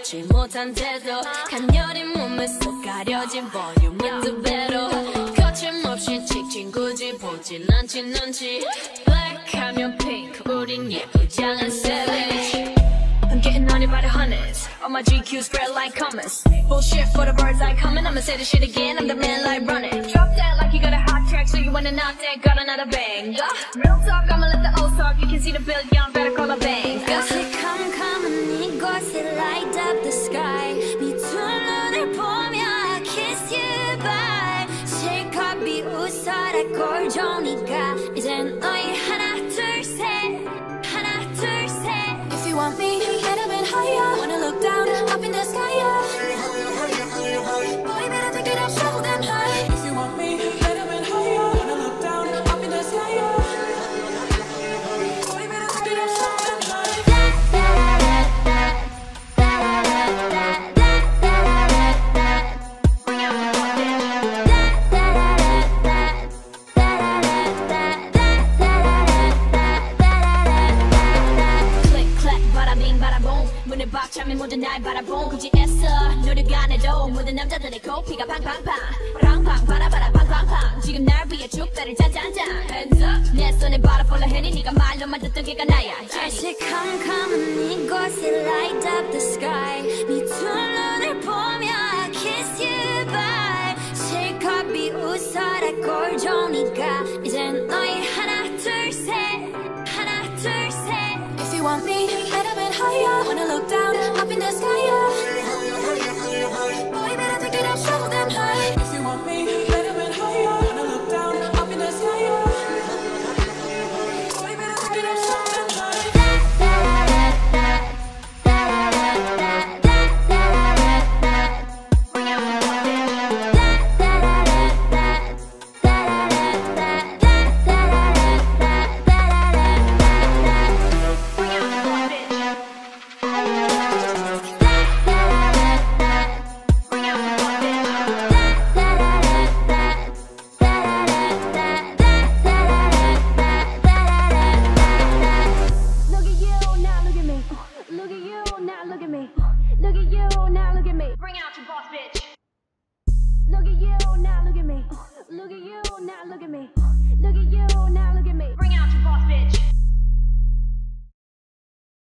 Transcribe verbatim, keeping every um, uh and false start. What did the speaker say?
받지 못한 태도 간녀린 몸에 속 가려진 볼륨은 두 배로 거침없이 찍힌 굳이 보진 않지 눈치 Black하면 pink 우린 예쁘지 않은 savage I'm getting on it by the hundreds All my G Qs spread like comets Bullshit for the birds like coming I'ma say this shit again, I'm the man like running Drop that like you got a hot track So you wanna knock that, got another bang uh, Real talk, I'ma let the old talk You can see the bill, young, better call a bang uh. 컴컴한 이곳에 light up the sky 네 두 눈을 보며 I kiss you bye 실컷 비웃어라 꼴 좋으니까 이젠 너희 하나 둘 셋 하나 둘 셋 If you want me, better been higher Wanna look down, up in the sky yeah. Boy, better take it up, show them high If you want me, better been higher Wanna look down, up in the sky yeah. Boy, better take it up, show them high 문을 박차면 모든 날 바라본 굳이 애써 노력 안 해도 모든 남자들의 코피가 팡팡팡 팡팡 바라바라 팡팡팡 지금 날 위해 축배를 짠짠짠 Hands up 내 손에 바라볼라 해니 네가 말로만 듣던 게가 나야 다시 컴컴한 이곳에 light up the sky 네 두 눈을 보며 I kiss you bye 실컷 비웃어라 꼴 좋으니까 이젠 너희 하나 둘 셋 하나 둘 셋 If you want me, better been higher Wanna look down, up in the sky yeah. Boy, better take it up, show them high If you want me, better been higher Wanna look down, up in the sky yeah. Boy, better take it up, show them high Look at you, now look at me. Bring out your boss bitch Look at you, now look at me. Look at you, now look at me. Look at you, now look at me. Bring out your boss bitch